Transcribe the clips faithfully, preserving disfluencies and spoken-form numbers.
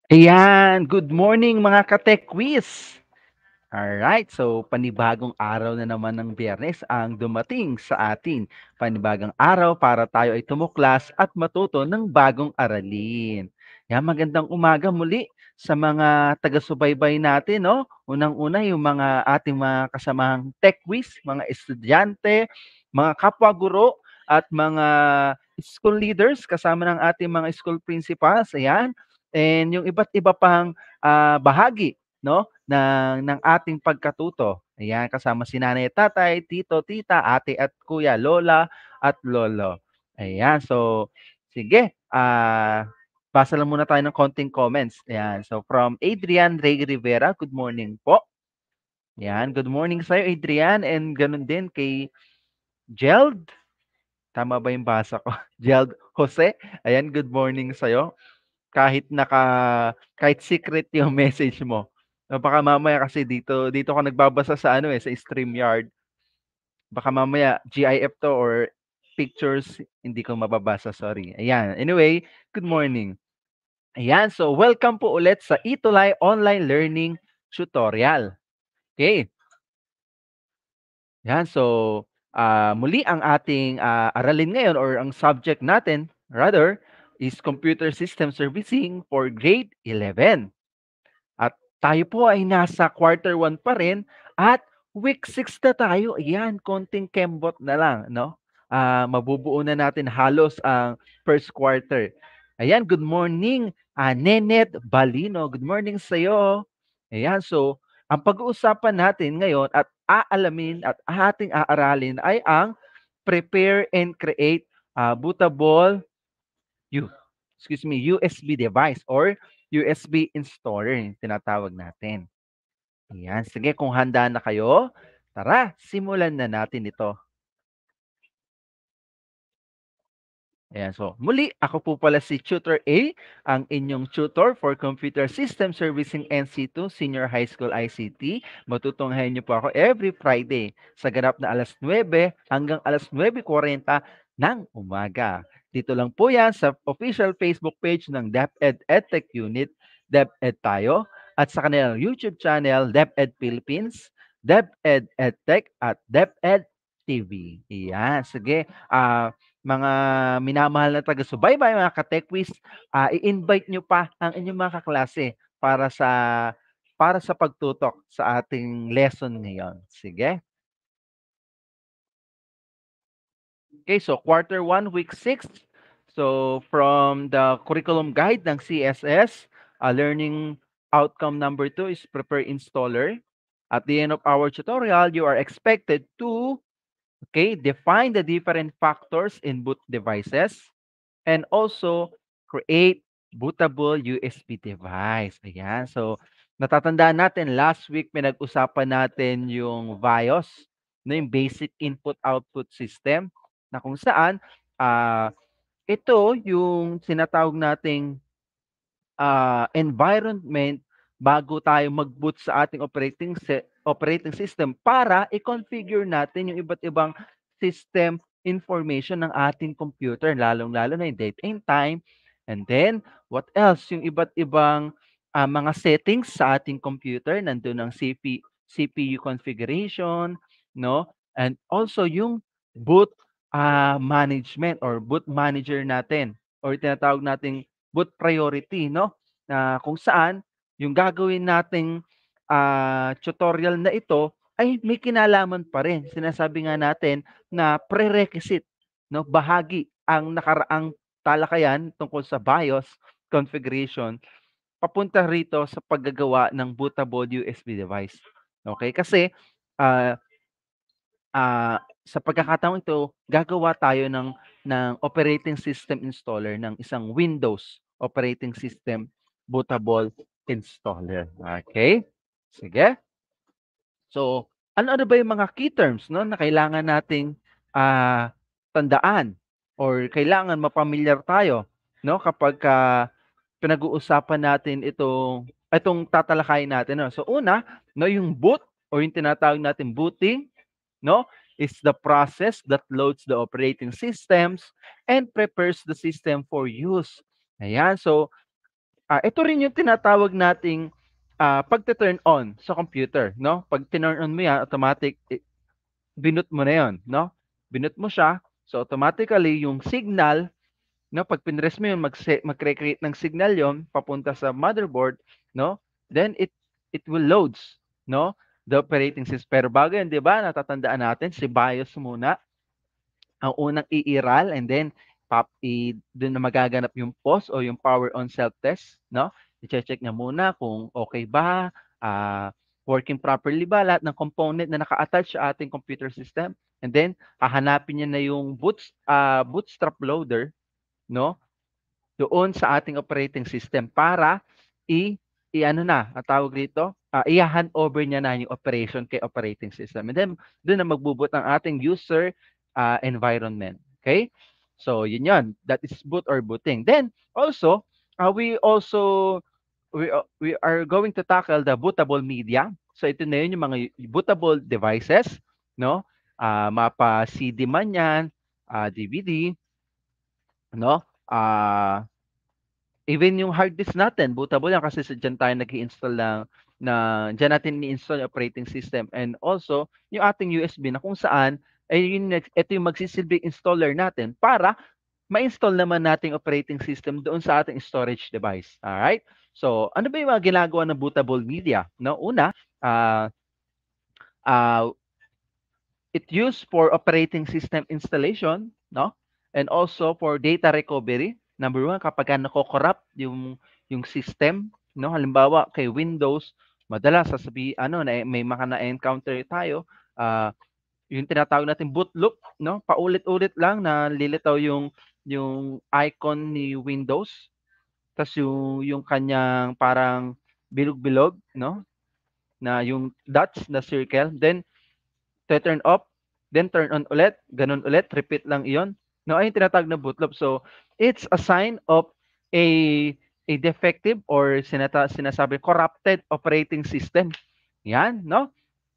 Ayan, good morning mga ka-tech-quiz! Alright, so panibagong araw na naman ng Biyernes ang dumating sa atin. Panibagong araw para tayo ay tumuklas at matuto ng bagong aralin. Yan, magandang umaga muli sa mga taga-subaybay natin, no? Unang-una yung mga ating mga kasamahang tech quiz, mga estudyante, mga kapwa-guro, at mga school leaders kasama ng ating mga school principals, ayan. And yung iba't iba pang ah, bahagi, no? ng ng ating pagkatuto. Ayan, kasama si nanay at tatay, tito, tita, ate at kuya, lola at lolo. Ayan, so sige, ah basa lang muna tayo ng konting comments. Ayan, so from Adrian Ray Rivera, good morning po. Ayan, good morning sa'yo Adrian, and ganun din kay Jeld. Tama ba yung basa ko? Jeld Jose. Ayan, good morning sa'yo. Kahit naka kahit secret yung message mo. Ah, baka mamaya kasi dito dito ka nagbabasa sa ano, eh, sa StreamYard. Baka mamaya GIF 'to or pictures hindi ko mababasa, sorry. Ayan, anyway, good morning. Ayan, so welcome po ulit sa Itulay Online Learning Tutorial. Okay. Yan, so ah, muli ang ating ah, aralin ngayon or ang subject natin rather is Computer System Servicing for Grade eleven. At tayo po ay nasa quarter one pa rin at week six na tayo. Ayan, konting kembot na lang, no? Ah, mabubuo na natin halos ang first quarter. Ayan, good morning, ah, Nenet Balino. Good morning sa'yo. Ayan, so ang pag-uusapan natin ngayon at aalamin at ating aaralin ay ang prepare and create ah, bootable U excuse me, U S B device or U S B installer yung tinatawag natin. Ayan, sige kung handa na kayo, tara simulan na natin ito. Ayan, so muli, ako po pala si Tutor A, ang inyong tutor for Computer System Servicing N C two Senior High School I C T. Matutunghayan niyo po ako every Friday sa ganap na alas nuwebe hanggang alas nuwebe kuwarenta ng umaga. Dito lang po yan sa official Facebook page ng DepEd EdTech Unit, DepEd Tayo, at sa kanilang YouTube channel, DepEd Philippines, DepEd EdTech, at DepEd T V. Iyan, sige. Ah, mga minamahal na taga-subaybay, mga ka-techquiz, ah, i-invite nyo pa ang inyong mga kaklase para sa para sa pagtutok sa ating lesson ngayon. Sige. Okay, so quarter one, week six. So from the curriculum guide ng C S S, uh, learning outcome number two is prepare installer. At the end of our tutorial, you are expected to, okay, define the different factors in boot devices and also create bootable U S B device. Ayan. So, natatandaan natin last week pinag-usapan natin yung BIOS, no, yung basic input-output system na kung saan ah ito yung sinatawag nating ah, environment bago tayo mag-boot sa ating operating se operating system para i-configure natin yung iba't ibang system information ng ating computer, lalong-lalo na yung date and time. And then, what else? Yung iba't ibang ah, mga settings sa ating computer, nandun ang C P C P U configuration, no? And also yung boot ah, management or boot manager natin or tinatawag nating boot priority, no? Na kung saan yung gagawin nating ah, tutorial na ito ay may kinalaman pa rin. Sinasabi nga natin na prerequisite, no? Bahagi ang nakaraang talakayan tungkol sa BIOS configuration papunta rito sa paggagawa ng bootable U S B device. Okay? Kasi ah, ah, sa pagkakataong ito, gagawa tayo ng ng operating system installer ng isang Windows operating system bootable installer. Okay? Sige. So, ano-ano ba yung mga key terms, no, na kailangan nating ah, tandaan or kailangan mapamilyar tayo, no, kapagka pinag-uusapan natin itong itong tatalakayin natin, no. So, una, no, yung boot or yung tinatawag natin booting, no, is the process that loads the operating systems and prepares the system for use. Ayan. So, Ah, ito rin yung tinatawag nating, ah, pagte-turn on sa computer 'no. 'Pag tinurn on mo 'yan automatic i binut mo na 'yon 'no. Binut mo siya, so automatically yung signal 'no, 'pag pinress mo 'yun magse magcre-create ng signal 'yon papunta sa motherboard 'no, then it it will loads 'no, the operating system. Pero bago 'yan 'di ba natatandaan natin si BIOS muna ang unang iiral and then pop i dun na magaganap yung pause o yung power on self-test 'no. Iche-check niya muna kung okey ba, ah, working properly ba lahat ng component na naka-attach sa ating computer system and then hahanapin niya na yung boots ah, bootstrap loader 'no, doon sa ating operating system para i i-ano na, ang tawag dito, ah, iha-hand over niya na yung operation kay operating system and then dun na magbo-boot ang ating user, ah, environment, okay. So yun yun, that is boot or booting. Then also, ah, we also we a we are going to tackle the bootable media. So ito na yun yung mga bootable devices 'no, ah, mapa-C D man yan, ah, D V D 'no, ah even yung hard disk natin bootable yan kasi sa diyan tayo nag-i-install ng na diyan natin ini-install yung operating system and also yung ating U S B na kung saan ay yun next ito yung magsisilbing installer natin para ma-install naman nating operating system doon sa ating storage device. Alright? So, ano ba yung mga ginagawa ng bootable media? No, una, ah, ah, it used for operating system installation, no? And also for data recovery. Number one, kapag ka nako-corrupt yung yung system, no? Halimbawa kay Windows, madalas sasabi ano na may mga na-encounter tayo, ah, yung tinatawag nating boot loop, no? Paulit-ulit lang na lilitaw yung yung icon ni Windows, tas yung yung kanyang parang bilog-bilog, no? Na yung dots na circle, then te-turn off, then turn on ulit, gano'n ulit, repeat lang iyon. No, ay yung tinatawag na boot loop. So, it's a sign of a a defective or sinata sinasabi corrupted operating system. 'Yan, no?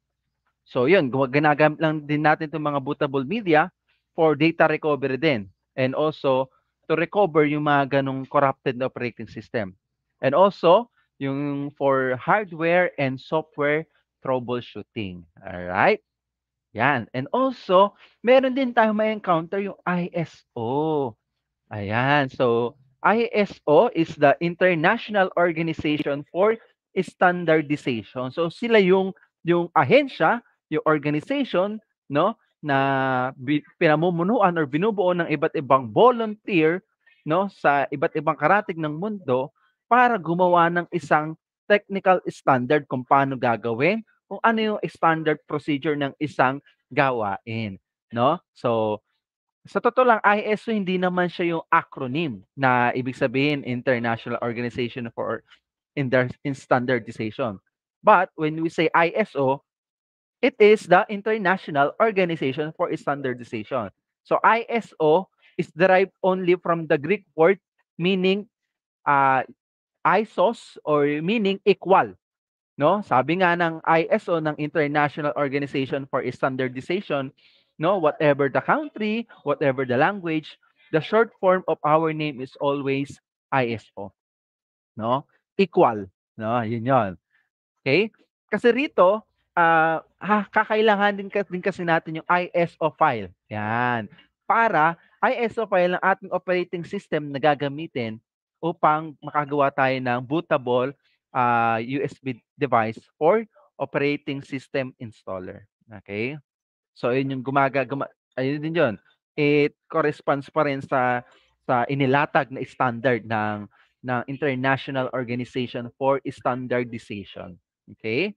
So, 'yun, guwa ginagamit lang din natin itong mga bootable media for data recovery din and also to recover yung mga gano'ng corrupted na operating system. And also, yung for hardware and software troubleshooting, alright? 'Yan. And also, meron din tayong ma-encounter yung I S O. Ayan. So, I S O is the International Organization for Standardization. So, sila yung yung ahensya, yung organization, no, na bi pinamumunuan or binubuo ng iba't ibang volunteer, no, sa iba't ibang karatig ng mundo para gumawa ng isang technical standard kung paano gagawin, kung ano yung standard procedure ng isang gawain, no? So, sa totoo lang, I S O hindi naman siya yung acronym na ibig sabihin International Organization for Indar in Standardization. But when we say I S O, it is the International Organization for Standardization. So I S O is derived only from the Greek word meaning uh, isos or meaning equal. No, sabi nga ng I S O ng International Organization for Standardization, no, whatever the country, whatever the language, the short form of our name is always I S O, no? Equal, no? Yun 'yon. Okay? Kasi rito, ah, ha kakailangan din ka din kasi natin yung I S O file, 'yan. Para I S O file ng ating operating system na gagamitin upang makagawa tayo ng bootable, ah, U S B device or operating system installer, okay. So ayun yung gumaga guma ayun din yun, it corresponds pa rin sa sa inilatag na standard ng ng International Organization for Standardization, okay.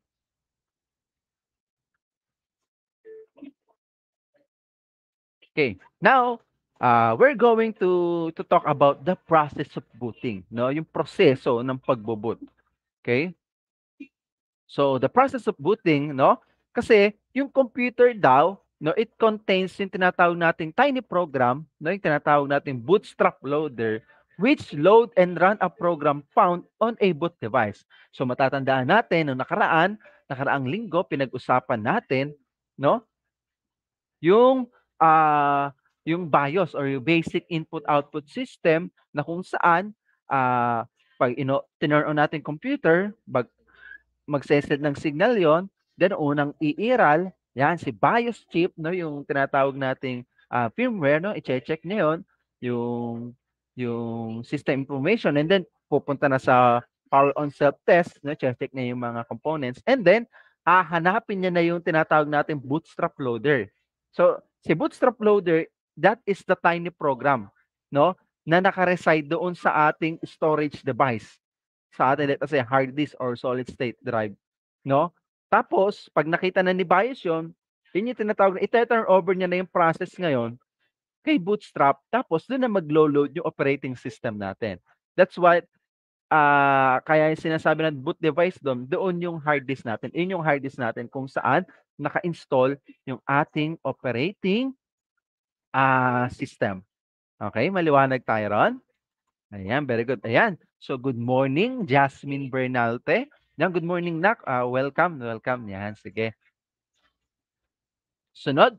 Okay, now, ah, we're going to to talk about the process of booting, 'no, yung proseso ng pagbo-boot, okay. So, the process of booting, 'no, kasi yung computer daw, 'no, it contains yung tinatawag nating tiny program, 'no, yung tinatawag nating bootstrap loader, which load and run a program found on a boot device. So, matatandaan natin nung nakaraan, nakaraang linggo pinag-usapan natin, 'no, yung, ah, yung BIOS or yung basic input-output system na kung saan, ah, 'pag ino tinurn on natin computer, bag magse-send ng signal yon, then unang iiral, 'yan si BIOS chip 'no, yung tinatawag nating, ah, firmware 'no, iche-check niya 'yun, yung yung system information and then pupunta na sa power on self-test 'no, che-check niya yung mga components and then hahanapin niya na yung tinatawag nating bootstrap loader. So, si bootstrap loader, that is the tiny program 'no, na naka-reside doon sa ating storage device. Sa atin, let us say hard disk or solid state drive, 'no? Tapos 'pag nakita na ni BIOS 'yun, 'yun yung tinatawag na ite-turn over niya na yung process ngayon kay Bootstrap tapos dun na maglo-load yung operating system natin. That's why, ah, kaya yung sinasabi na boot device dun, doon yung hard disk natin. 'Yun yung hard disk natin kung saan naka-install yung ating operating, ah, system. Okey, maliwanag tayo ron? Ayan, very good. Ayan. So, good morning, Jasmine Bernalte. Yan, good morning, Nak. Ah, welcome, welcome. Yan, sige. Sunod.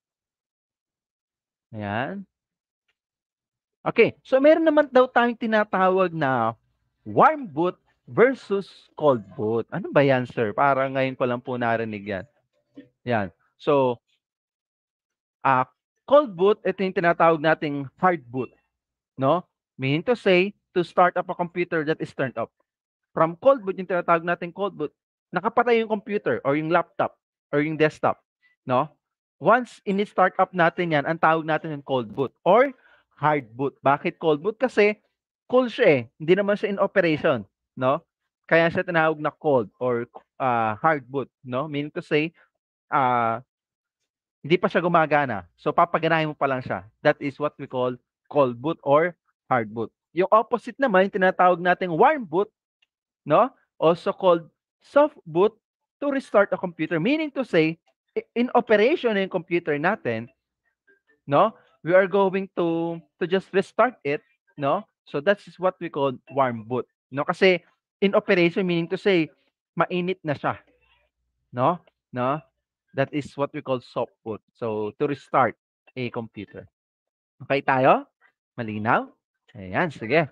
Ayan. Okay, so meron naman daw tayong tinatawag na warm boot versus cold boot. Ano ba yan, sir? Parang ngayon ko lang po narinig yan. Yan. So, ah, cold boot, ito yung tinatawag nating hard boot, no? Meaning to say, to start up a computer that is turned off. From cold boot, yung tinatawag nating cold boot, nakapatay yung computer or yung laptop or yung desktop, no? Once ini-start up natin yan, ang tawag natin yung cold boot or hard boot. Bakit cold boot? Kasi cold siya eh. Hindi naman siya in operation, no? Kaya siya tinawag na cold or ah, hard boot, no? Meaning to say, ah, hindi pa siya gumagana. So papaganahin mo pa lang siya. That is what we call cold boot or hard boot. Yung opposite naman, yung tinatawag nating warm boot, no? Also called soft boot to restart a computer. Meaning to say, i- in operation ng computer natin, no? We are going to to just restart it, no? So that's is what we call warm boot, no? Kasi in operation meaning to say, mainit na siya, no? No? That is what we call soft boot. So to restart a computer. Okay tayo? Malinaw? Ayan, sige.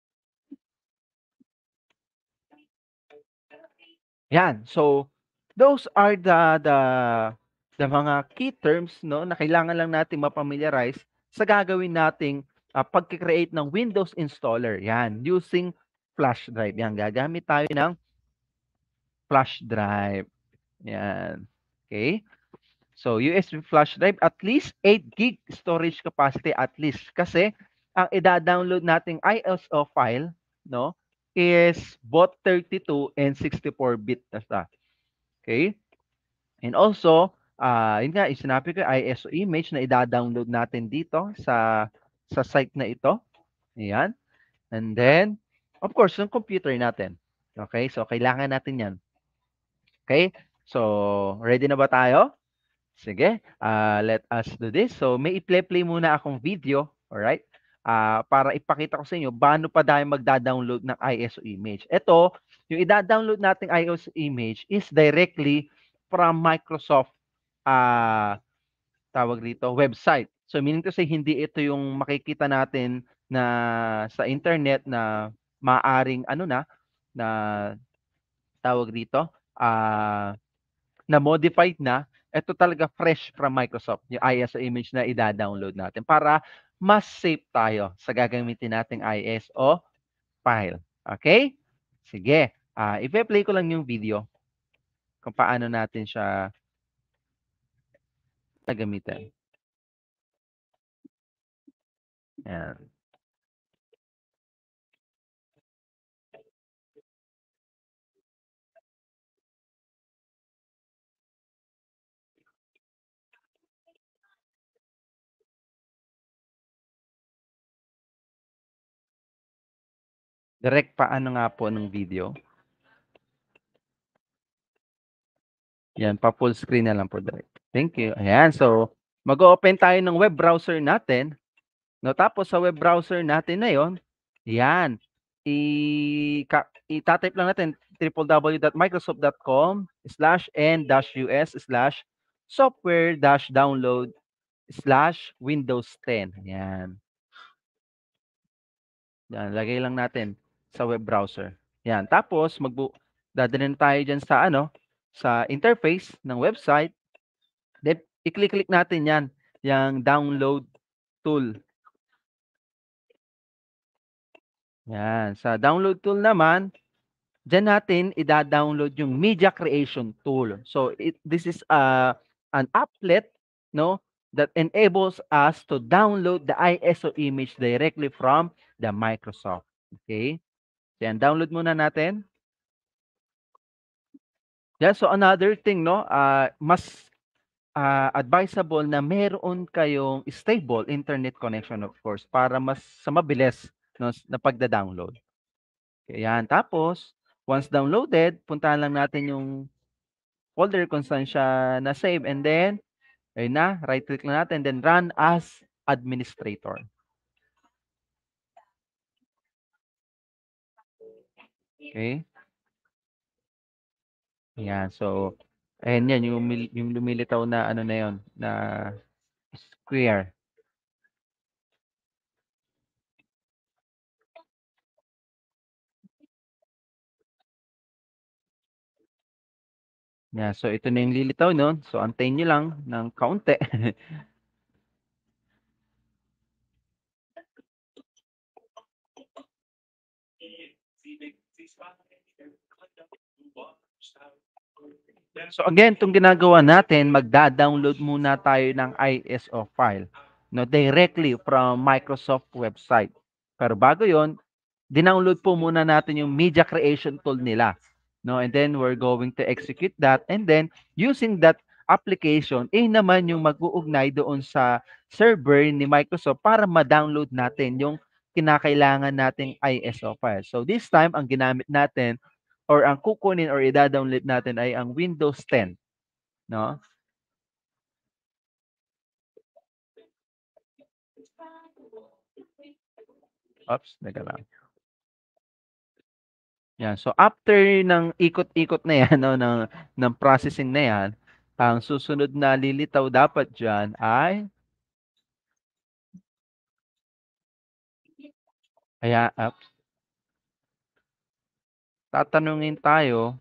Yan. So, those are the the the mga key terms 'no, na kailangan lang nating ma-familiarize sa gagawin nating, ah, pagke-create ng Windows installer, yan, using flash drive. Yan, gagamit tayo ng flash drive, yan. Okay. So, U S B flash drive, at least eight gig storage capacity at least. Kasi ang ida-download nating I S O file 'no, is both thirty-two and sixty-four bit na siya. Okay. And also, ah, yun nga, yung sinabi ko, I S O image na ida-download natin dito sa sa site na ito. Ayan. And then, of course, yung computer natin. Okay? So, kailangan natin yan. Okay? So, ready na ba tayo? Sige, ah, let us do this. So, may i-play-play muna akong video, alright? Ah, para ipakita ko sa inyo paano pa tayo magda-download ng I S O image. Ito, yung ida-download nating I S O image is directly from Microsoft, ah, tawag dito, website. So, meaning to say, hindi ito yung makikita natin na sa internet na maaring ano na, na tawag dito, ah na modified na, ito talaga fresh from Microsoft, yung I S O image na ida-download natin para mas safe tayo sa gagamitin nating I S O file. Okay? Sige, ah, ipe-play ko lang yung video kung paano natin siya gagamitin. Ayan. Direct paano nga po ng video. Yan, pa full screen na lang po direct. Thank you. Ayan, so mag-open tayo ng web browser natin. No, tapos sa web browser natin na 'yon, yan, i ka ita-type lang natin w w w dot microsoft dot com slash n dash u s slash software dash download slash windows ten. Yan. Yan, lagay lang natin sa web browser. Yan, tapos magbu dadalhin tayo diyan sa ano, sa interface ng website, then i-click-click natin 'yan, yang download tool. Yan, sa download tool naman, diyan natin ida-download yung media creation tool. So it this is a an applet, no, that enables us to download the I S O image directly from the Microsoft. Okay? Yan, download muna natin. Yeah, so another thing, no, ah, mas ah, advisable na meron kayong stable internet connection, of course, para mas sa mabilis, no, s- na pagda-download. Yan, tapos once downloaded, puntahan lang natin yung folder kung saan siya na-save, and then ayun na, right click lang natin, then run as administrator. Okay? Ayan, so ayan yan yung mil yung lumilitaw na ano na yon na square. Yeah, so ito na yung lilitaw nun. So antayin niyo lang ng kaunti. So again, itong ginagawa natin, magda-download muna tayo ng I S O file, no, directly from Microsoft website. Pero bago 'yon, dinownload po muna natin yung media creation tool nila, no, and then we're going to execute that, and then using that application, eh naman yung mag-uugnay doon sa server ni Microsoft para ma-download natin yung kinakailangan nating I S O file. So this time, ang ginamit natin or ang kukunin or ida-download natin ay ang Windows ten, no? Oops, teka lang. Yan, so after ng ikot-ikot na 'yan 'no, ng ng processing na 'yan, ang susunod na lilitaw dapat diyan ay kaya oops, tatanungin tayo,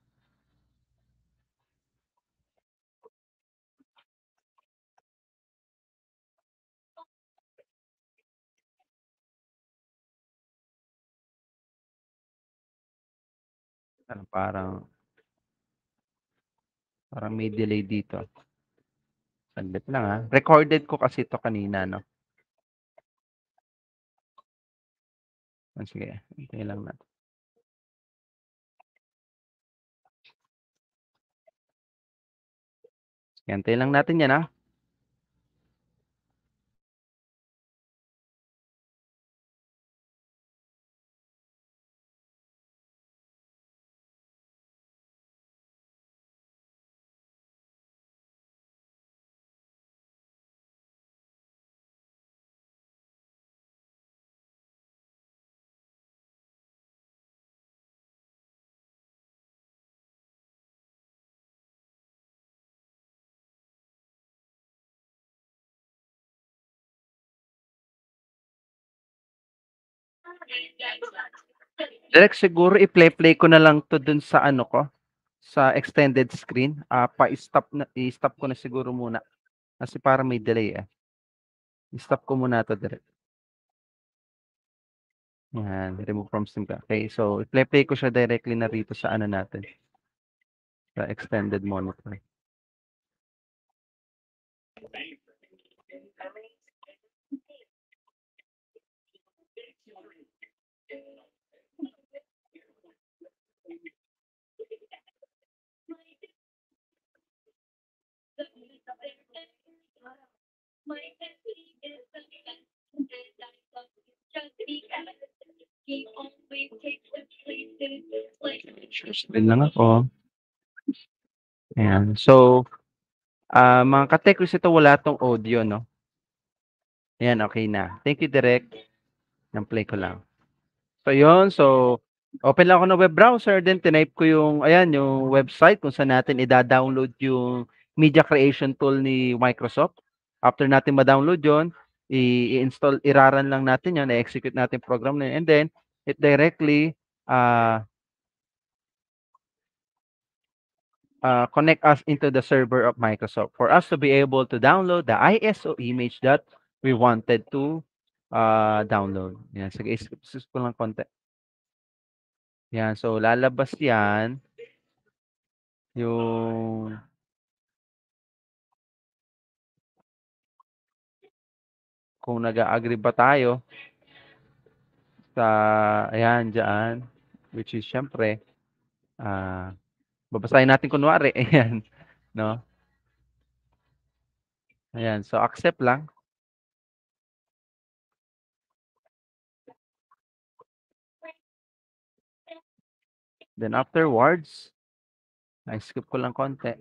ano, parang parang may delay dito. Saglit lang, ah. Recorded ko kasi 'to kanina 'no. Oh, sige, hintayin lang natin. Hintayin lang natin 'yan, ah. Direk siguro i-play-play ko na lang 'to dun sa ano ko, sa extended screen, ah, pa-stop na i-stop ko na siguro muna kasi parang may delay, eh. I-stop ko muna 'to direk. Yan, remove from sim ka. Okay, so i-play-play ko siya directly na rito sa ano natin, sa extended monitor. Share screen lang ako. Ayan. So, ah, mga ka-Tekris, ito wala 'tong audio 'no. Ayan, okey na. Thank you direk, ng play ko lang. So yun, so open lang ako ng web browser, then tinype ko yung ayan, yung website kung saan natin ida-download yung media creation tool ni Microsoft. After natin ma-download yun, i i-install, i-ra-run lang natin yun, i-execute natin program na yun, and then it directly uh, uh, connect us into the server of Microsoft for us to be able to download the I S O image that we wanted to uh, download. Yan, sige, skip, skip ko lang konti. Yan, so lalabas yan yung kung nag-a-agree ba tayo sa ayan diyan, which is siyempre ah, babasahin natin kunwari ayan, 'no? Ayan, so accept lang. Then afterwards, na-skip ko lang konti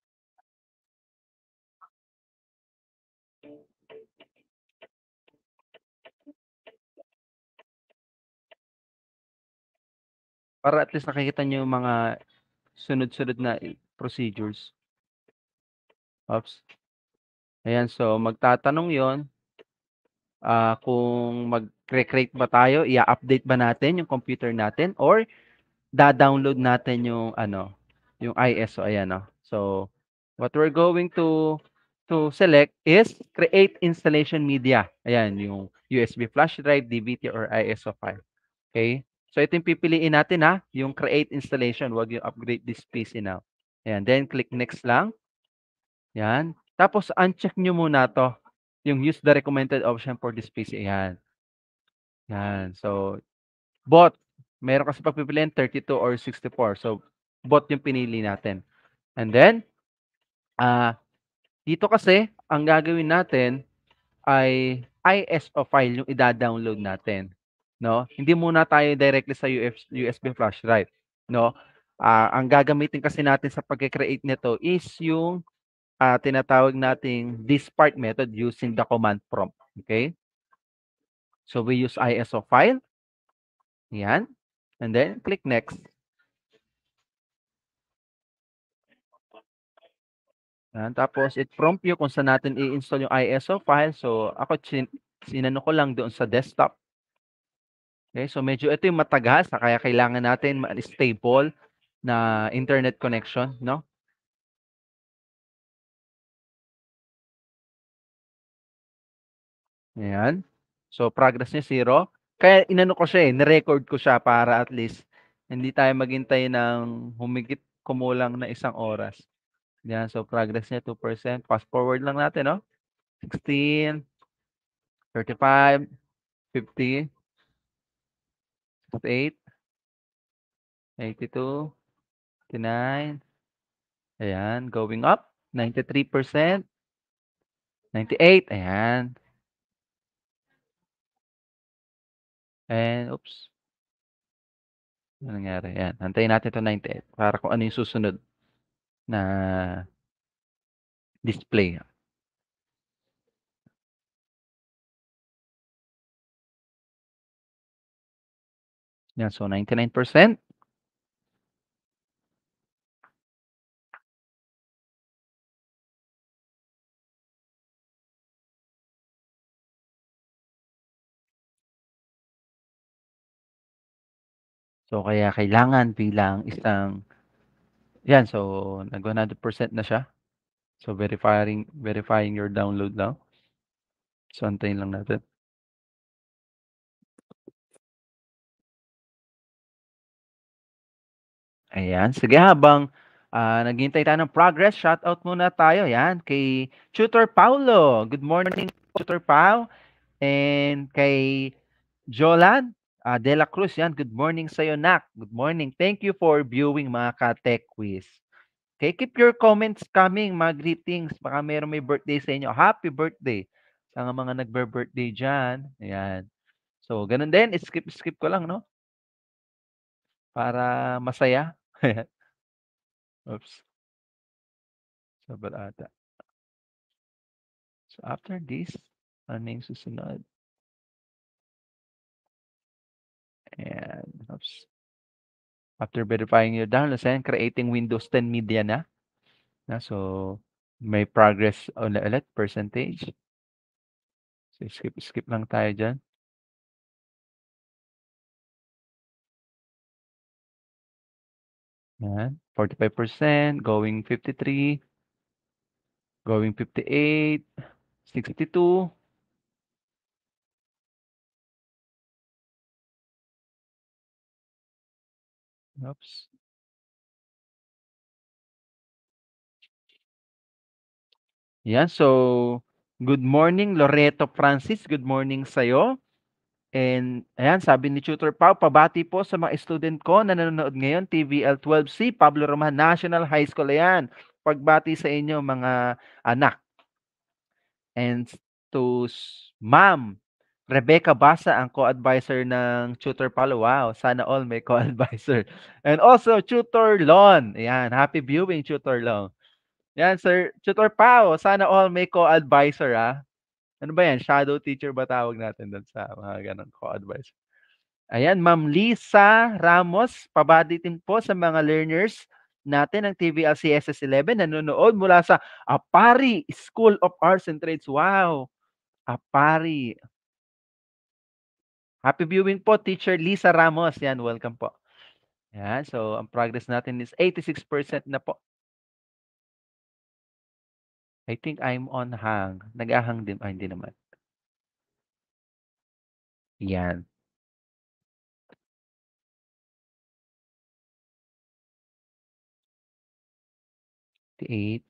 para at least nakikita niyo yung mga sunod-sunod na i procedures. Oops. Ayan, so magtatanong yon ah, kung magcre-create ba tayo, i-a-update ba natin yung computer natin or da-download natin yung ano, yung I S O, ayan, oh. So, what we're going to to select is create installation media. Ayan, yung U S B flash drive, D V D, or I S O file. Okay? So, ito yung pipiliin natin, ha, yung create installation, wag yung upgrade this P C now. Ayan, then click next lang. Yan. Tapos uncheck nyo muna 'to, yung use the recommended option for this P C, ayan. Yan. So, bot, meron kasi pagpipilian thirty-two or sixty-four. So, bot yung pinili natin. And then, ah, dito kasi ang gagawin natin ay I S O file yung ida-download natin, 'no? Hindi muna tayo directly sa U F U S B flash drive, 'no? Ah, ang gagamitin kasi natin sa pagke-create nito is yung ah, tinatawag nating dispart method using the command prompt. Okay? So we use I S O file. Yan. And then click next. Yan. Tapos it prompt you kung saan natin i-install yung I S O file. So ako chin sinano ko lang doon sa desktop. Okay? So medyo ito yung matagal sa kaya kailangan natin ma-stable na internet connection, no? Ayan. So progress niya zero. Kaya inano ko siya eh, ni-record ko siya para at least hindi tayo maghintay ng humigit kumulang na isang oras. Yan, so progress niya two percent. Fast forward lang natin, no? sixteen, thirty-five, fifty, sixty-eight, eighty-two, eighty-nine. Ayan, going up. ninety-three percent, ninety-eight. Ayan. And, oops. Ano nangyari? Ayan, hantayin natin ito ninety-eight para kung ano yung susunod na display. Yan, so ninety-nine percent. So, kaya kailangan bilang isang yan, so nag one hundred percent na siya. So, verifying verifying your download now. So, antayin lang natin. Ayan, sige habang, ah, naghihintay tayo ng progress, shoutout muna tayo, 'yan, kay Tutor Paulo. Good morning, Tutor Pau. And kay Jolan, ah, De La Cruz, 'yan, good morning sa'yo, nak. Good morning. Thank you for viewing mga ka-Tech Quiz. Okay, keep your comments coming, mga greetings. Baka merong may birthday sa inyo. Happy birthday sa mga nagbi-birthday diyan, ayan. So, gano'n din, skip-skip ko lang 'no, para masaya. Oops, sabal ata. So, after this, ano yung susunod? Ayan, oops. After verifying your downloads and creating Windows ten media na. Na, so, may progress ulit, percentage. So, skip, skip lang tayo dyan. Yan, forty-five percent, going fifty-three, going fifty-eight, sixty-two. Oops. Yan, so good morning Loreto Francis, good morning sa'yo. And ayan, sabi ni Tutor Pau, pabati po sa mga student ko na nanonood ngayon, T V L twelve C, Pablo Roman National High School. Ayan, pagbati sa inyo mga anak. And to s- Ma'am Rebecca Basa, ang co-advisor ng Tutor Palo. Wow, sana all may co-advisor. And also, Tutor Lon. Ayan, happy viewing, Tutor Lon. Yan, Sir Tutor Pao, sana all may co-advisor, ah. Ano ba yan? Shadow teacher ba tawag natin doon sa mga ganong co-advisor? Ayan, Ma'am Lisa Ramos, pabati din po sa mga learners natin ng T V L C S S eleven nanonood mula sa Apari School of Arts and Trades. Wow, Apari. Happy viewing po, Teacher Lisa Ramos. Yan, welcome po. Yan, so ang progress natin is eighty-six percent na po. I think I'm on hang. Nag-ahang din. Ah, hindi naman. Yan. eight.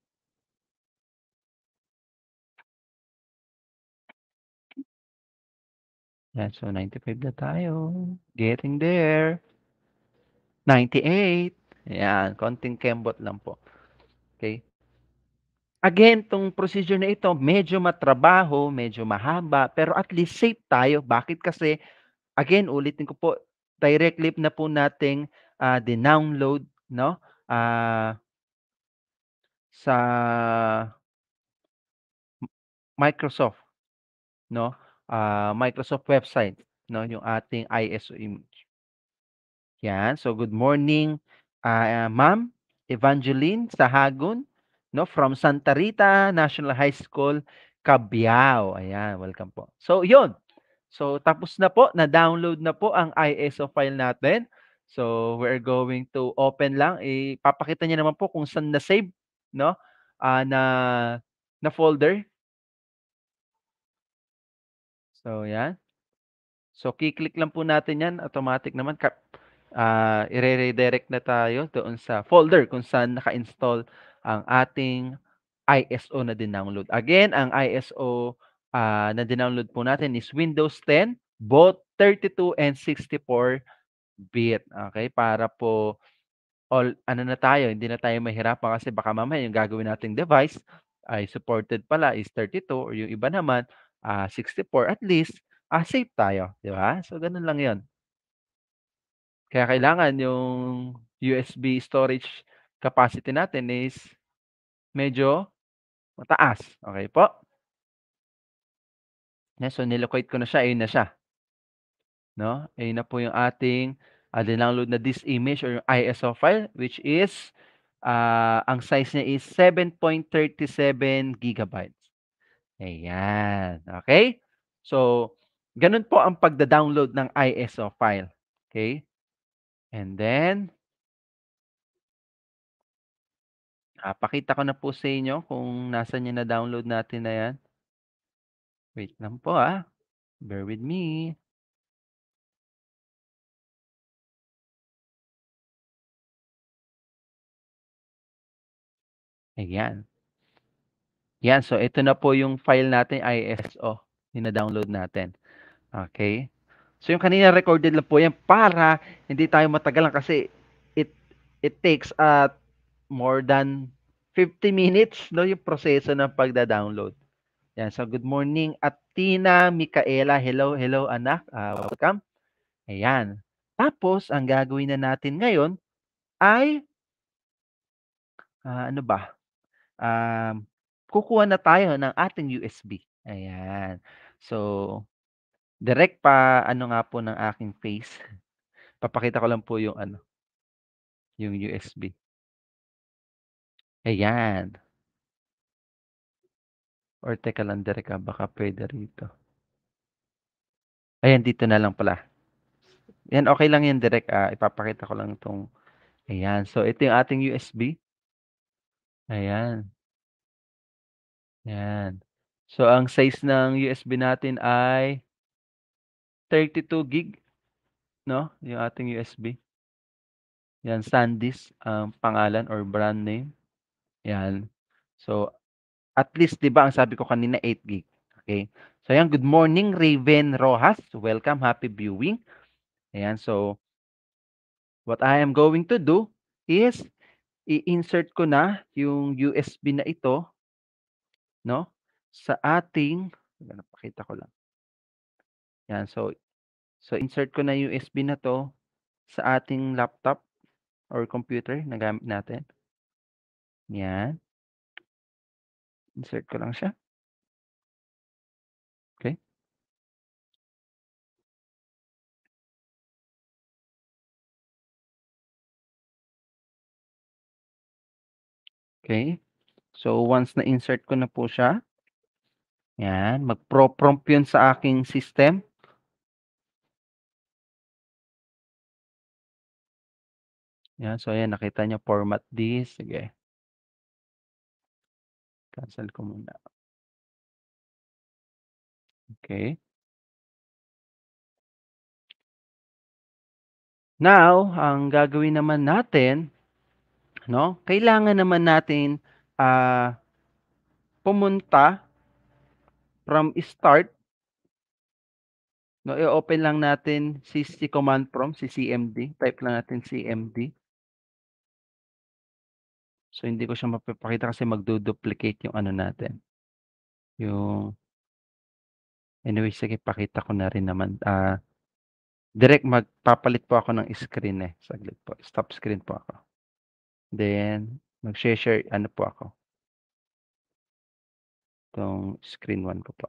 Yan, so ninety-five na tayo. Getting there. ninety-eight. Yan, konting kembot lang po. Okay. Again, 'tong procedure na ito medyo matrabaho, medyo mahaba, pero at least safe tayo. Bakit? Kasi again, ulitin ko po, direct clip na po nating, ah, dinownload 'no, ah, sa Microsoft 'no, ah, Microsoft website 'no, yung ating I S O image. Yan, so good morning, ah, Ma'am Evangeline Sahagun 'no, from Santa Rita National High School, Cabiao. Ayan, welcome po. So yun, so tapos na po, na-download na po ang I S O file natin. So we're going to open lang, ipapakita niya naman po kung saan na-save 'no, ah, na na folder. So yan. So ki-click lang po natin 'yan, automatic naman ka ah, ire-redirect na tayo doon sa folder kung saan naka-install ang ating I S O na dinownload. Again, ang I S O, ah, na dinownload po natin is Windows ten, both thirty-two and sixty-four bit, okey? Para po all ano na tayo, hindi na tayo mahirapan kasi baka mamaya yung gagawin nating device ay supported pala is thirty-two or yung iba naman, ah, sixty-four, at least, ah, safe tayo, 'di ba? So gano'n lang 'yon. Kaya kailangan yung U S B storage capacity natin is medyo mataas, okey po? Yan, so nilocate ko na siya, ayun na siya, 'no? Ayun na po yung ating, ah, dinownload na this image or yung I S O file, which is, ah, ang size niya is seven point three seven gigabytes. Ayan, okey? So, gano'n po ang pagda-download ng I S O file, okey? And then, ah, pakita ko na po sa inyo kung nasaan yung na-download natin na 'yan. Wait lang po, ah, bear with me. Ayan. 'Yan, so ito na po yung file natin, I S O, yung na-download natin, okey? So yung kanina recorded lang po 'yan para hindi tayo matagalan kasi it it takes, ah, more than fifty minutes 'no, yung proseso ng pagda-download. 'Yan, so good morning Athena Micaela, hello, hello anak, ah, welcome. Ayan. Tapos ang gagawin na natin ngayon ay, ah, ano ba? Um, kukuha na tayo ng ating U S B, ayan. So, direct pa ano nga po ng aking face, papakita ko lang po yung ano, yung U S B. Ayan, or teka lang direct, ah, baka puwede rito. Ayan, dito na lang pala. Yan, okey lang yan direct, ah, ipapakita ko lang 'tong Ayan. So, ito yung ating U S B. Ayan. Ayan. So, ang size ng U S B natin ay thirty-two gig, 'no, yung ating U S B. Yan, SanDisk ang pangalan or brand name. Yan. So, at least 'di ba ang sabi ko kanina eight gig. Okay. So, ayan, good morning Raven Rojas. Welcome, happy viewing. Ayan, so what I am going to do is i-insert ko na yung U S B na ito, 'no, sa ating napakita ko lang. Yan, so so insert ko na yung U S B na 'to sa ating laptop or computer na gamit natin. Yan. Insert ko lang siya. Okay. Okay. So, once na-insert ko na po siya, yan, magpro-prompt yun sa aking system. Yan, so ayan, nakita niyo format this. Sige. Cancel ko muna. Okay. Now, ang gagawin naman natin, 'no, kailangan naman natin, ah, pumunta from start, 'no, i-open lang natin si si command prompt, si C M D, type lang natin C M D. So, hindi ko siya mapapakita kasi magdu-duplicate yung ano natin, yung anyway, sige, pakita ko na rin naman, ah, direct magpapalit po ako ng screen, eh, saglit po, stop screen po ako. Then magse-share ano po ako, 'tong screen one ko po.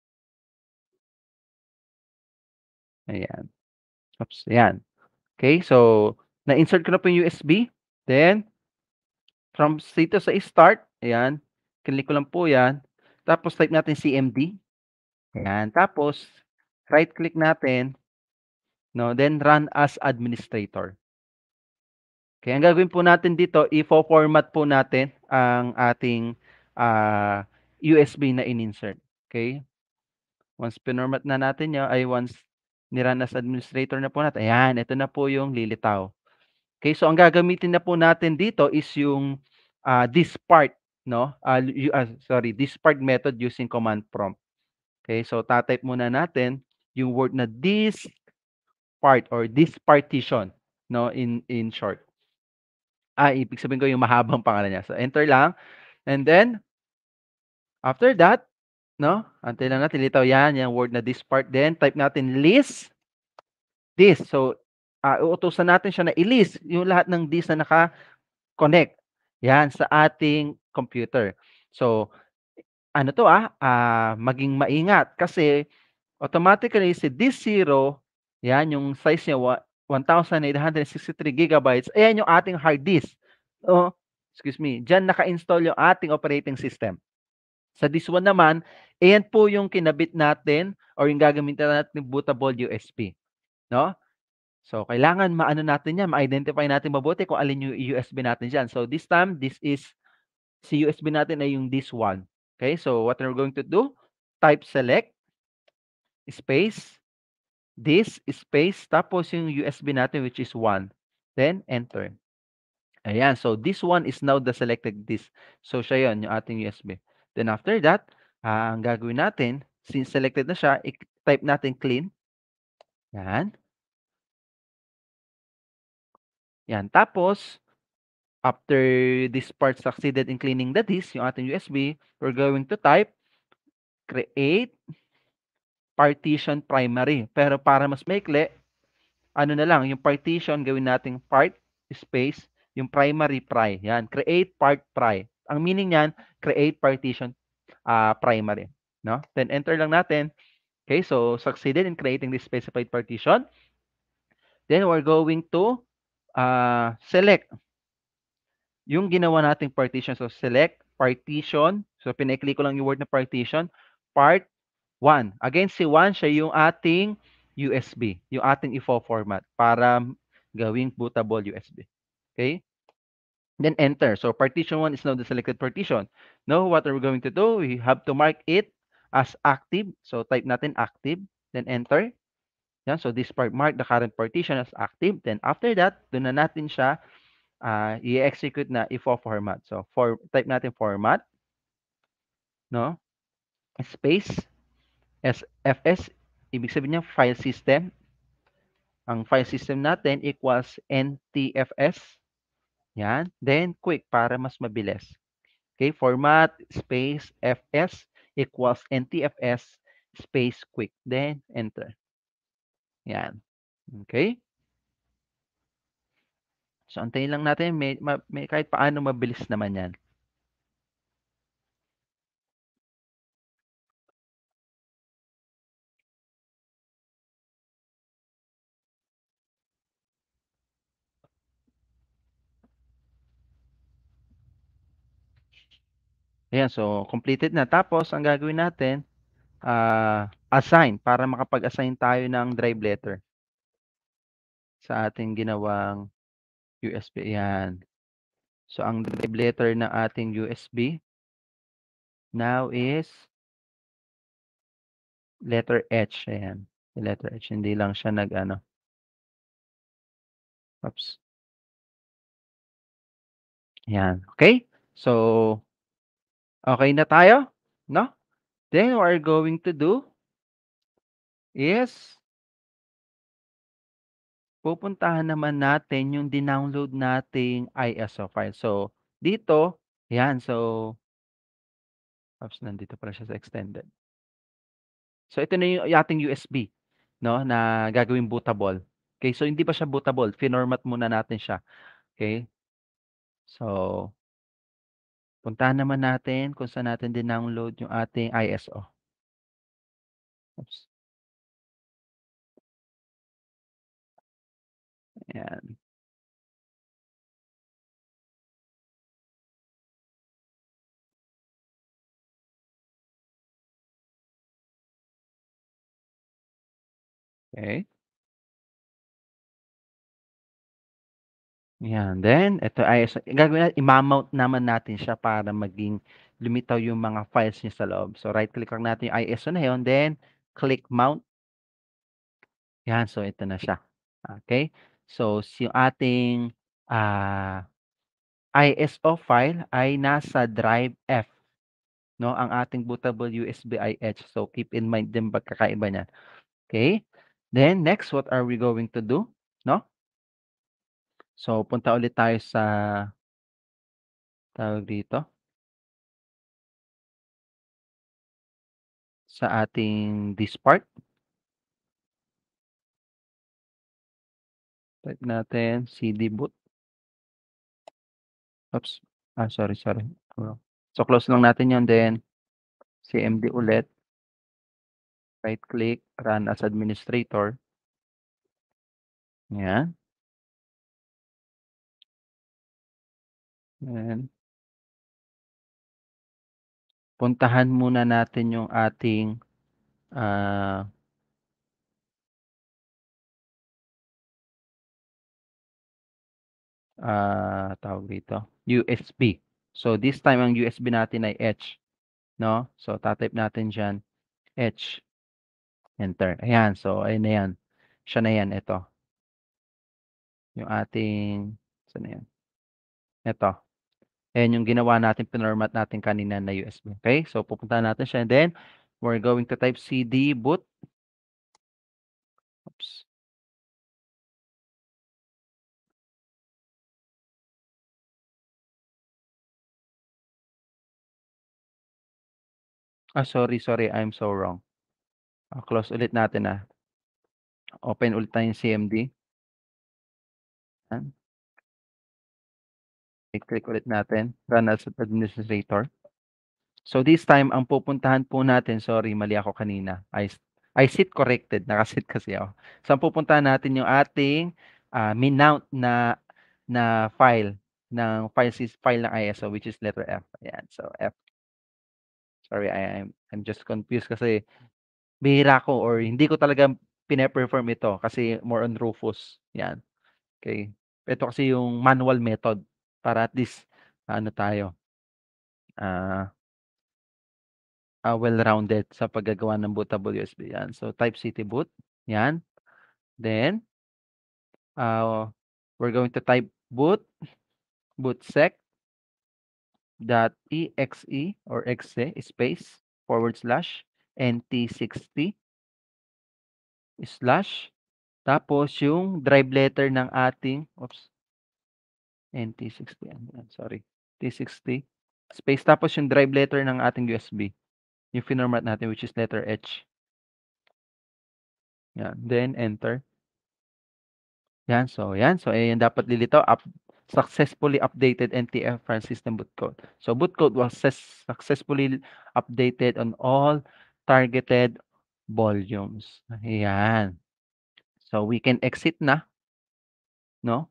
Ayan, oops, ayan. Okay, so na-insert ko na po yung U S B, then from dito sa start, ayan, click ko lang po 'yan, tapos type natin C M D, ayan, tapos right click natin, 'no, then run as administrator. Okay, ang gagawin po natin dito, ifo-format po natin ang ating, ah, U S B na in-insert, okay? Once pinormat na natin 'yan, ay once ni-run as administrator na po natin, ayan, ito na po yung lilitaw. Okay, so ang gagamitin na po natin dito is yung, ah, this part, 'no, ah, yu ah, sorry, this part method using command prompt. Okay, so ta-type muna natin yung word na this part or this partition, 'no, in in short. Ah, ibig sabihin ko yung mahabang pangalan niya. So, enter lang and then after that, 'no, antayin lang natin lilitaw 'yan, yang word na this part, then type natin list this. So, ah, uutusan natin siya na i-list yung lahat ng this na naka-connect, 'yan, sa ating computer. So, ano 'to, ah, ah, maging maingat kasi automatically si this zero, 'yan yung size niya wa one thousand eight hundred sixty-three gigabytes, ayan yung ating hard disk. Oo, excuse me, diyan naka-install yung ating operating system. Sa this one naman, ayan po yung kinabit natin or yung gagamitin natin bootable U S B, 'no? So, kailangan maano natin 'yan, ma-identify natin mabuti kung alin yung U S B natin diyan. So, this time, this is si U S B natin ay yung this one. Okay, so what we're going to do, type select, space, this, space, tapos yung U S B natin which is one. Then, enter. Ayan, so this one is now the selected disk. So, siya yun, yung ating U S B. Then after that, ah, ang gagawin natin, since selected na siya, i-type natin clean. Yan. Yan. Tapos, after this part succeeded in cleaning the disk, yung ating U S B, we're going to type create partition primary. Pero para mas maikli, ano na lang, yung partition gawin nating part space, yung primary pri. Yan, create part pri. Ang meaning niyan, create partition uh, primary, no? Then enter lang natin. Okay, so succeeded in creating this specified partition. Then we're going to uh, select yung ginawa nating partition. So select partition. So pinaklik ko lang yung word na partition. Part one. Again, si one, siya yung ating U S B. Yung ating i-format para gawing bootable U S B. Okay? Then enter. So partition one is now the selected partition. Now, what are we going to do? We have to mark it as active. So type natin active, then enter. Yan. So this part, mark the current partition as active. Then after that, doon na natin siya uh, i-execute na ifo format. So for type natin format, no? Space S F S, ibig sabihin niya file system. Ang file system natin equals N T F S. Yan. Then quick para mas mabilis. Okay, format space F S equals N T F S space quick. Then enter. Yan. Okay? So antayin lang natin may, ma, may kahit paano mabilis naman 'yan. Ayan, so completed na. Tapos ang gagawin natin, ah, assign para makapag-assign tayo ng drive letter sa ating ginawang U S B. Ayan. So ang drive letter ng ating U S B now is letter H. Ayan. Letter H. Hindi lang siya nag-ano. Oops. Ayan. Okay? So, okay na tayo? No? Then, what we're going to do is pupuntahan naman natin yung dinownload nating I S O file. So, dito, yan. So, oops, nandito pala siya sa extended. So, ito na yung ating U S B, no, na gagawing bootable. Okay, so hindi pa siya bootable. Finormat muna natin siya. Okay, so, puntahan naman natin kung saan natin dinownload yung ating I S O. Oops. Ayan. Okay. Yan, then ito ay so gagawin natin ima-mount naman natin siya para maging lumitaw yung mga files niya sa loob. So right click lang natin yung I S O na yun, then click mount. Yan, so ito na siya. Okay? So si yung ating ah, I S O file ay nasa drive F, no? Ang ating bootable U S B ay H. So keep in mind din pagkakaiba niyan. Okay? Then next, what are we going to do? No? So punta ulit tayo sa tawag dito. Sa ating this part. Type natin cd boot. Oops. Ah, sorry, sorry. Oo. So close lang natin 'yon, then cmd ulit. Right click, run as administrator. Yan. And puntahan muna natin yung ating ah, ah, tawag dito, U S B. So this time ang U S B natin ay H, no? So ta-type natin diyan H, enter. Ayan, so ayun na 'yan. Siya na 'yan, ito. Yung ating saan na 'yan? Ito. Ayan yung ginawa natin, pinormat natin kanina na U S B. Okay? So pupuntahan natin siya and then we're going to type cd boot. Oops. Ah, sorry, sorry. I'm so wrong. Ah, close ulit natin, ah. Open ulit tayong cmd. Yan. I-click ulit natin. Run as administrator. So this time, ang pupuntahan po natin, sorry, mali ako kanina. I, I sit corrected. Nakasit kasi ako. So ang pupuntahan natin yung ating ah, minount na na file ng file sys file ng I S O which is letter F. Ayan. So F. Sorry, I I'm I'm just confused kasi bihira ko or hindi ko talaga pine-perform ito kasi more on Rufus. Yan. Okay. Ito kasi yung manual method para at least ano tayo, ah, ah, well-rounded sa paggagawa ng bootable U S B, 'yan. So, type city boot, 'yan. Then, ah, we're going to type boot, bootsec dot exe or exe space forward slash N T sixty slash tapos yung drive letter ng ating oops, N T sixty ano yan, sorry, T sixty space tapos yung drive letter ng ating U S B, yung finormat natin which is letter H. Yan, then enter. Yan, so yan. So, ayan dapat lilitaw, up successfully updated N T F file system boot code. So, boot code was success- successfully updated on all targeted volumes. Ayan. So, we can exit na, no?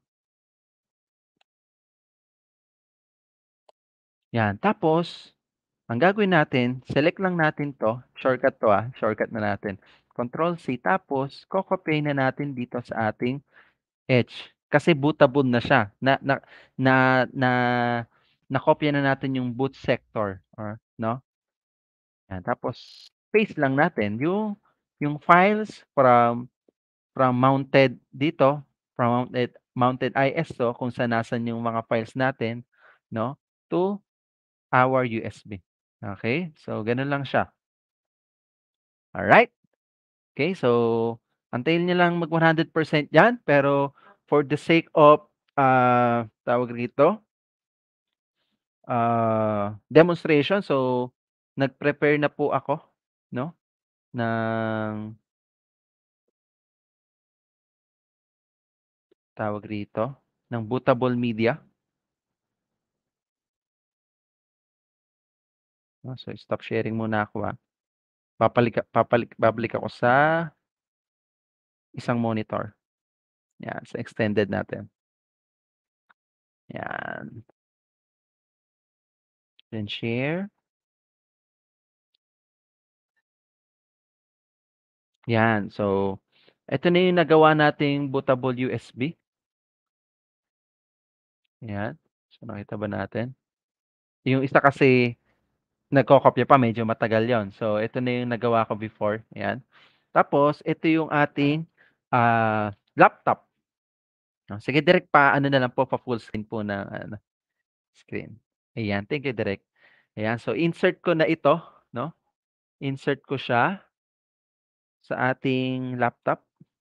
Yan. Tapos, ang gagawin natin, select lang natin 'to, shortcut 'to, ah, shortcut na natin. Control C tapos ko-copyahin na natin dito sa ating H, kasi bootable na siya. Na na na na nakopya na natin yung boot sector or 'no, yan. Tapos paste lang natin yung yung files from from mounted dito, from mounted mounted I S O kung saan nasaan yung mga files natin 'no, to our U S B. Okey, so gano'n lang siya. Alright, okey. So, antayin niyo lang mag one hundred percent 'yan, pero for the sake of, ah, tawag rito, ah, demonstration, so nag-prepare na po ako 'no, ng tawag rito, ng bootable media, 'no. So, stop sharing muna ako, ah. Babalik a papalik babalik ako sa isang monitor, 'yan, sa extended natin, 'yan. Then share, 'yan. So, eto na yung nagawa nating bootable U S B, 'yan. So, nakita ba natin? Yung isa kasi nagkokopya pa, medyo matagal yon. So, ito na yung nagawa ko before, ayan. Tapos ito yung ating, ah, laptop, 'no. Sige direct pa-ano na lang po, pa-full screen po ng ano, screen. Ayan, thank you direct. Ayan, so insert ko na ito, 'no, insert ko siya sa ating laptop.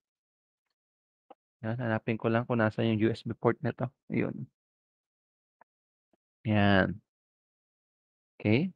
Yan, hanapin ko lang kung nasaan yung U S B port nito, ayun. Yan, okey.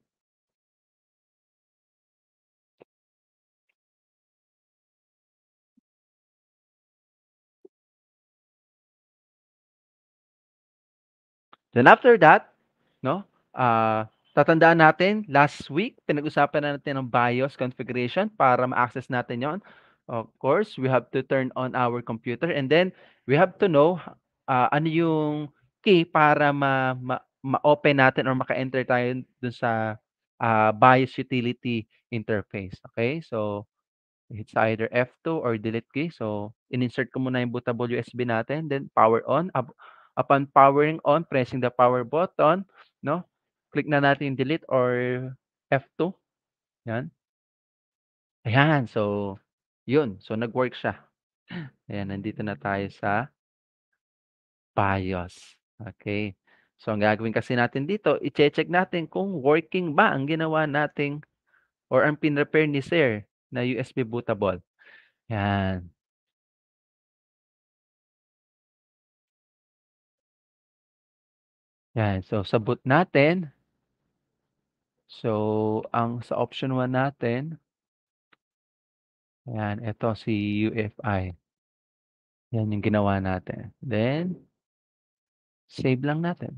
Then after that, 'no, ah, tatandaan natin last week pinag-usapan na natin ang BIOS configuration para ma-access natin 'yon. Of course, we have to turn on our computer and then we have to know, ah, ano yung key para ma ma ma-open natin or maka-enter tayo dun sa, ah, BIOS utility interface, okay. So, it's either F two or delete key. So, in-insert ko muna yung bootable U S B natin, then power on. Up upon powering on, pressing the power button, 'no, click na natin yung delete or F two, 'yan. Ayan, so yun. So, nag-work siya. Ayan, nandito na tayo sa BIOS, okey. So, ang gagawin kasi natin dito, iche-check natin kung working ba ang ginawa nating or ang pinrepair ni sir na U S B bootable, 'yan. 'Yan, so sa boot natin, so ang sa option one natin, ayan, eto si U F I, 'yan yung ginawa natin. Then, save lang natin.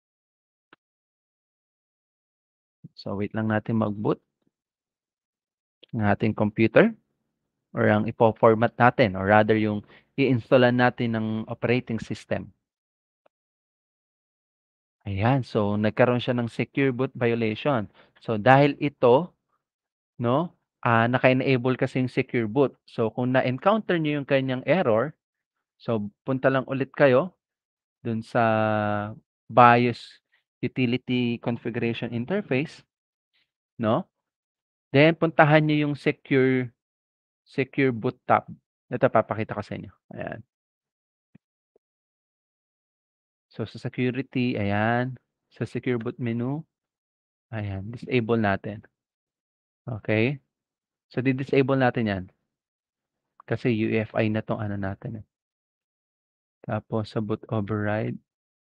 So, wait lang natin mag-boot ng ating computer or ang ipo-format natin or rather yung i-installan natin ng operating system. Ayan, so nagkaroon siya ng secure boot violation. So, dahil ito 'no, ah, naka-enable kasi yung secure boot. So, kung na-encounter niyo yung kanyang error, so punta lang ulit kayo dun sa BIOS utility configuration interface, 'no? Then puntahan niyo yung secure secure boot tab. Ito papakita ko sa inyo, ayan. So sa security, ayan, sa secure boot menu, ayan, disable natin, okey? So di-disable natin 'yan kasi U E F I na 'tong ano natin, eh. Tapos sa boot override,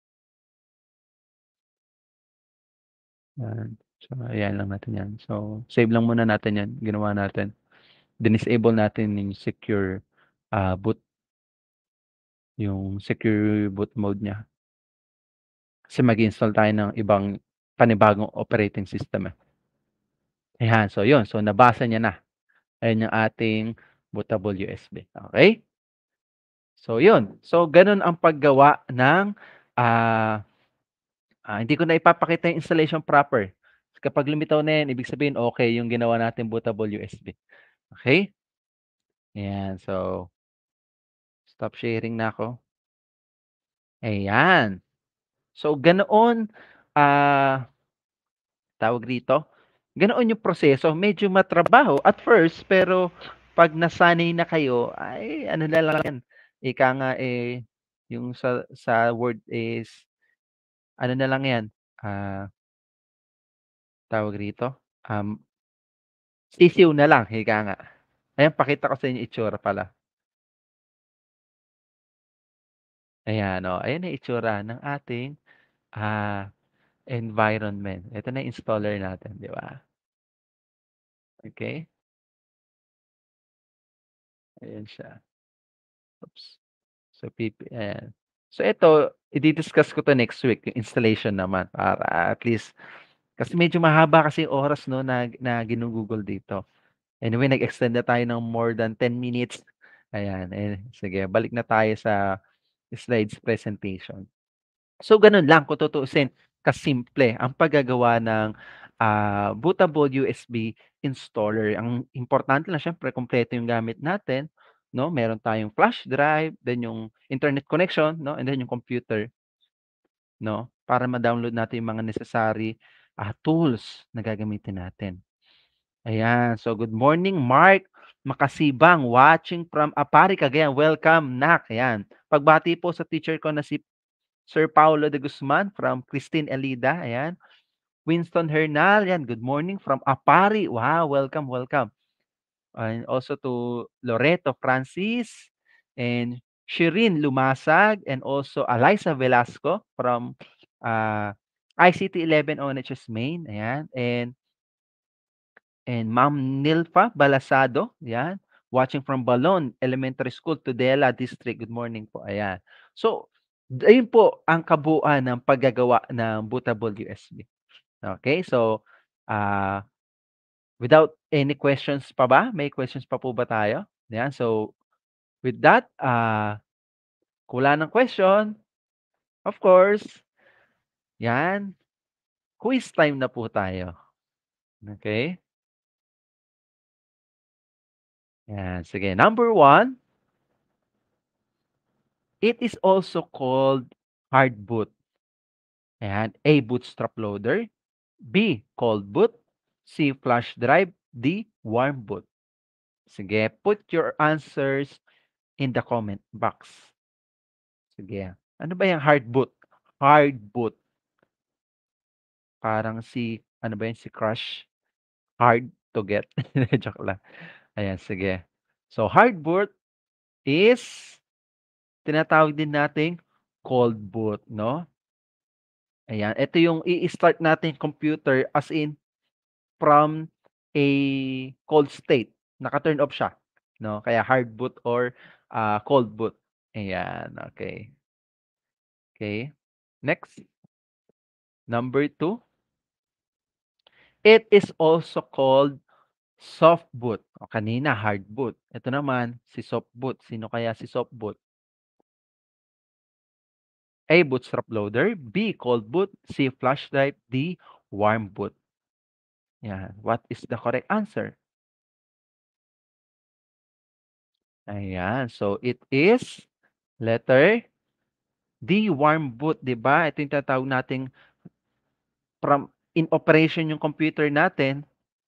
'yan. So ayan lang natin 'yan. So save lang muna natin 'yan, ginawa natin. Dinisable natin yung secure, ah, boot, yung secure boot mode niya. Kasi mag-i-install tayo ng ibang panibagong operating system, eh. Ayan, so yun. So nabasa niya na. Ayan yung ating bootable U S B, okey? So yun. So ganun ang paggawa ng, ah, ah, hindi ko na ipapakita yung installation proper. Kapag lumitaw na yan, ibig sabihin okey yung ginawa nating bootable U S B, okey? Ayan, so stop sharing na ako. Ayan. So ganoon, ah, tawag dito, ganoon yung proseso. Medyo matrabaho at first, pero 'pag nasanay na kayo ay ano na lang yan, ika nga, eh, yung sa sa word is ano na lang yan, ah, tawag rito, um, sisiw na lang, ika nga. Ayan, pakita ko sa inyo itsura pala. Ayan, oh, ayan ang itsura ng ating, ah, environment. Ito na yung installer natin, 'di ba? Okey, ayan siya. Oops. So, pp ayan. So, ito idi-discuss ko 'to next week, yung installation naman para at least kasi medyo mahaba kasi yung oras 'no na na ginugugol dito. Anyway, nag-extend na tayo ng more than ten minutes. Ayan, eh, sige balik na tayo sa slides presentation. So, gano'n lang kung tutuusin, kasimple ang paggagawa ng, ah, bootable U S B installer. Ang importante lang siyempre kumpleto yung gamit natin, 'no, meron tayong flash drive, then yung internet connection, 'no, and then yung computer, 'no, para ma-download natin yung mga necessary, ah, tools na gagamitin natin. Ayan, so good morning Mark Makasibang, watching from Apari, Cagayan. Welcome nak, ayan. Pagbati po sa teacher ko na si Sir Paulo de Guzman from Christine Elida, ayan. Winston Hernal, yan, good morning from Apari. Wow, welcome, welcome. And also to Loreto Francis and Shirin Lumasag and also Eliza Velasco from uh, I C T eleven O N H S Main, ayan. And and Ma'am Nilfa Balasado, yan. Watching from Balon Elementary School, Tudela District. Good morning po, ayan. So, d- ayun po ang kabuuan ng paggagawa ng bootable U S B. Okay, so, ah, without any questions pa ba? May questions pa po ba tayo? Yan, so with that, ah, kung wala ng question, of course, yan, quiz time na po tayo. Okay? Yan, sige. Number one, it is also called hard boot. Ayan, A, bootstrap loader, B, cold boot, C, flash drive, D, warm boot. Sige, put your answers in the comment box. Sige. Ano ba yung hard boot? Hard boot. Parang si, ano ba yun, si Crush? Hard to get. Joke lang. Ayan, sige. So, hard boot is tinatawag din nating cold boot, no? Ayan, ito yung i-start natin computer as in from a cold state. Naka-turn off siya, no? Kaya hard boot or ah, cold boot. Ayan, okay. Okay. Next, number two, it is also called soft boot. O kanina hard boot. Ito naman si soft boot. Sino kaya si soft boot? A, bootstrap loader, B, cold boot, C, flash drive, D, warm boot. Yan. What is the correct answer? Ayan. So it is letter D, warm boot, 'di ba? Ito yung tinatawag nating from in operation yung computer natin,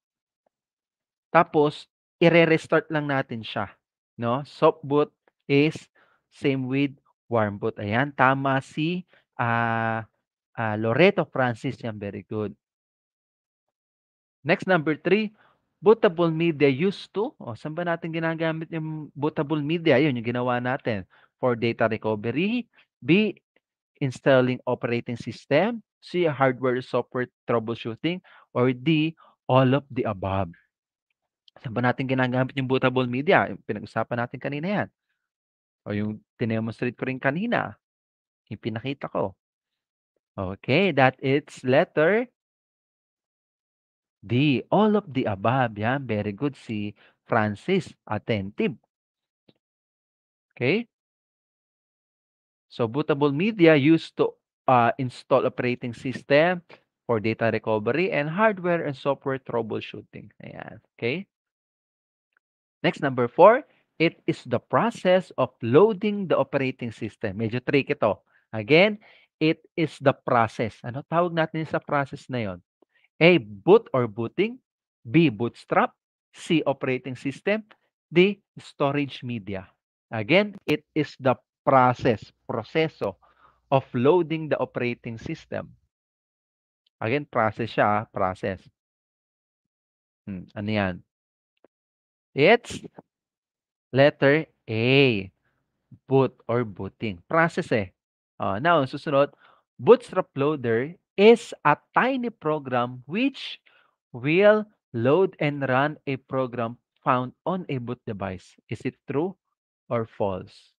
tapos ire-restart lang natin siya, 'no? Soft boot is same with warm boot. Ayan, tama si, ah, ah, Loreto Francis, yan, very good. Next, number three, bootable media used to. O, saan ba natin ginagamit yung bootable media? Yun, yung ginawa natin for data recovery. B, installing operating system. C, hardware software troubleshooting. Or D, all of the above. Saan ba natin ginagamit yung bootable media? Yung pinag-usapan natin kanina yan. O yung tinemonstrate ko rin kanina. Yung pinakita ko. Okay, that it's letter D, all of the above. Yan, very good si Francis. Attentive. Okay? So, bootable media used to uh, install operating system for data recovery and hardware and software troubleshooting. Ayan. Okay? Next, number four, it is the process of loading the operating system. Medyo tricky to. Again, it is the process. Ano tawag natin sa process na yon? A, boot or booting. B, bootstrap. C, operating system. D, storage media. Again, it is the process, proseso of loading the operating system. Again, process siya, ah, process. Hmm, ano yan? It's letter A, boot or booting. Process eh. Uh, now, susunod, Bootstrap Loader is a tiny program which will load and run a program found on a boot device. Is it true or false?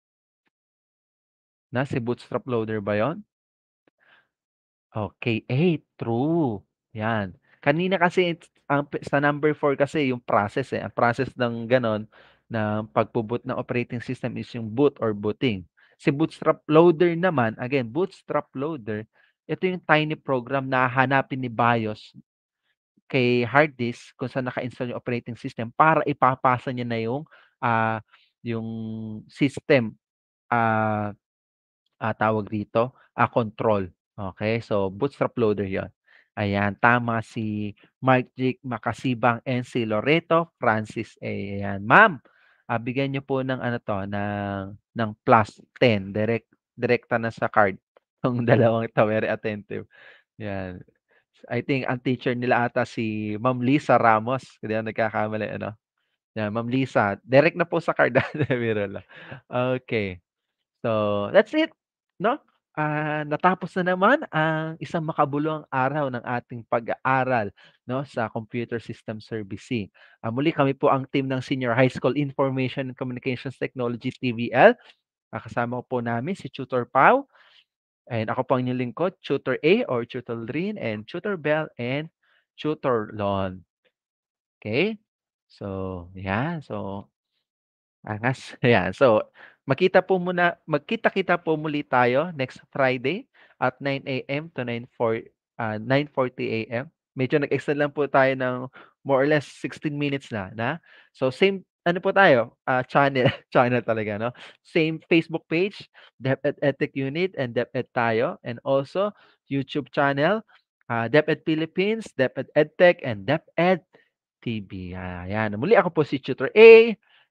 Na si Bootstrap Loader ba yon? Okay, A, true. Yan. Kanina kasi it's- ang p- sa number four kasi yung process eh. Ang process ng ganon na pagbo-boot ng operating system is yung boot or booting. Si Bootstrap Loader naman, again, Bootstrap Loader, ito yung tiny program na hanapin ni BIOS kay hard disk kung saan naka-install yung operating system para ipapasa niya na yung ah yung system ah Ah, tawag dito, ah, control. Okay, so bootstrap loader 'yon. Ayan, tama si Mark Jake Makasibang and si Loreto Francis A. Ayan. Ma'am, ah, bigyan niyo po ng ano 'to, ng ng plus ten direct direkta na sa card, 'tong dalawang 'to, very attentive. 'Yan. I think ang teacher nila ata si Ma'am Lisa Ramos, kung di ako nagkakamali ano? 'Yan, Ma'am Lisa, direct na po sa card, biro lang. Okay. So, that's it, 'no? Ah, natapos na naman ang isang makabuluhang araw ng ating pag-aaral, 'no, sa Computer System Servicing. Ah, muli kami po ang team ng Senior High School Information and Communications Technology T V L. Ah, kasama ko po namin si Tutor Pau, and ako po ang inyong lingkod, Tutor A or Tutor Rin, and Tutor Bell and Tutor Lon. Okay. So, yan. So, angas, ayan. So, makita po muna magkita-kita po muli tayo next Friday at nine a m to nine four ah, nine forty a m. Medyo nag-extend lang po tayo ng more or less sixteen minutes na, na. So, same ano po tayo, ah, channel channel talaga 'no. Same Facebook page, DepEd EdTech Unit and DepEd tayo, and also YouTube channel, ah, DepEd Philippines, DepEd EdTech, and DepEd T V. Ah, ayan. Muli ako po si Tutor A.